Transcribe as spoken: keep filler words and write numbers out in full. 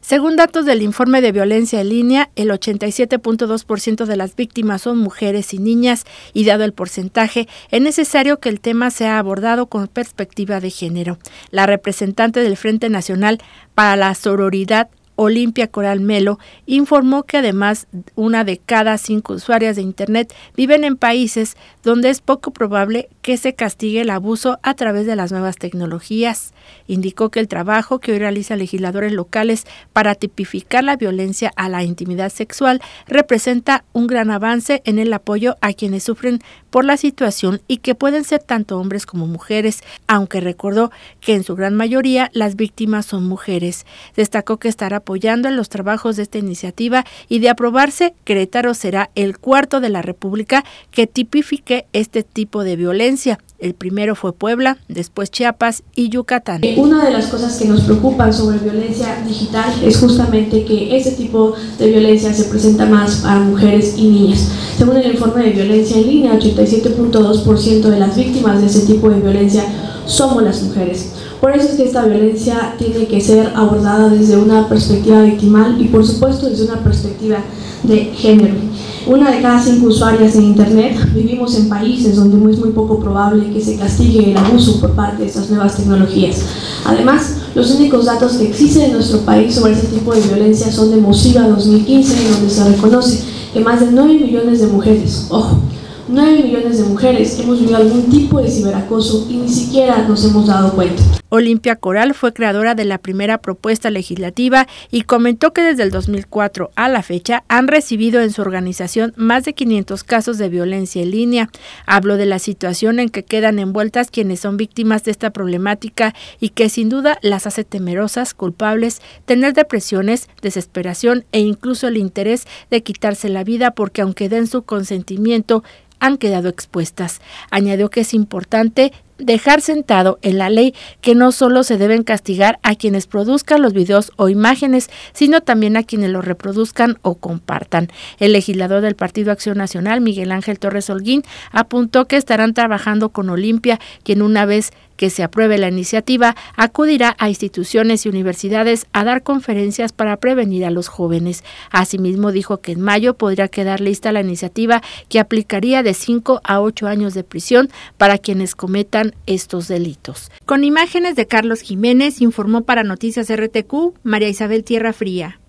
Según datos del informe de violencia en línea, el ochenta y siete punto dos por ciento de las víctimas son mujeres y niñas, y dado el porcentaje, es necesario que el tema sea abordado con perspectiva de género. La representante del Frente Nacional para la Sororidad, Olimpia Coral Melo, informó que además una de cada cinco usuarias de Internet viven en países donde es poco probable que se castigue el abuso a través de las nuevas tecnologías. Indicó que el trabajo que hoy realizan legisladores locales para tipificar la violencia a la intimidad sexual representa un gran avance en el apoyo a quienes sufren por la situación y que pueden ser tanto hombres como mujeres, aunque recordó que en su gran mayoría las víctimas son mujeres. Destacó que estará apoyando en los trabajos de esta iniciativa y de aprobarse, Querétaro será el cuarto de la República que tipifique este tipo de violencia. El primero fue Puebla, después Chiapas y Yucatán. Una de las cosas que nos preocupan sobre violencia digital es justamente que este tipo de violencia se presenta más para mujeres y niñas. Según el informe de violencia en línea, ochenta y siete punto dos por ciento de las víctimas de ese tipo de violencia somos las mujeres. Por eso es que esta violencia tiene que ser abordada desde una perspectiva victimal y por supuesto desde una perspectiva de género. Una de cada cinco usuarias en Internet vivimos en países donde es muy poco probable que se castigue el abuso por parte de estas nuevas tecnologías. Además, los únicos datos que existen en nuestro país sobre este tipo de violencia son de Mosiva dos mil quince, en donde se reconoce que más de nueve millones de mujeres, ojo, nueve millones de mujeres hemos vivido algún tipo de ciberacoso y ni siquiera nos hemos dado cuenta. Olimpia Coral fue creadora de la primera propuesta legislativa y comentó que desde el dos mil cuatro a la fecha han recibido en su organización más de quinientos casos de violencia en línea. Habló de la situación en que quedan envueltas quienes son víctimas de esta problemática y que sin duda las hace temerosas, culpables, tener depresiones, desesperación e incluso el interés de quitarse la vida porque aunque den su consentimiento, han quedado expuestas. Añadió que es importante dejar sentado en la ley que no solo se deben castigar a quienes produzcan los videos o imágenes, sino también a quienes los reproduzcan o compartan. El legislador del Partido Acción Nacional, Miguel Ángel Torres Holguín, apuntó que estarán trabajando con Olimpia, quien una vez que se apruebe la iniciativa, acudirá a instituciones y universidades a dar conferencias para prevenir a los jóvenes. Asimismo, dijo que en mayo podría quedar lista la iniciativa que aplicaría de cinco a ocho años de prisión para quienes cometan estos delitos. Con imágenes de Carlos Jiménez, informó para Noticias R T Q, María Isabel Tierra Fría.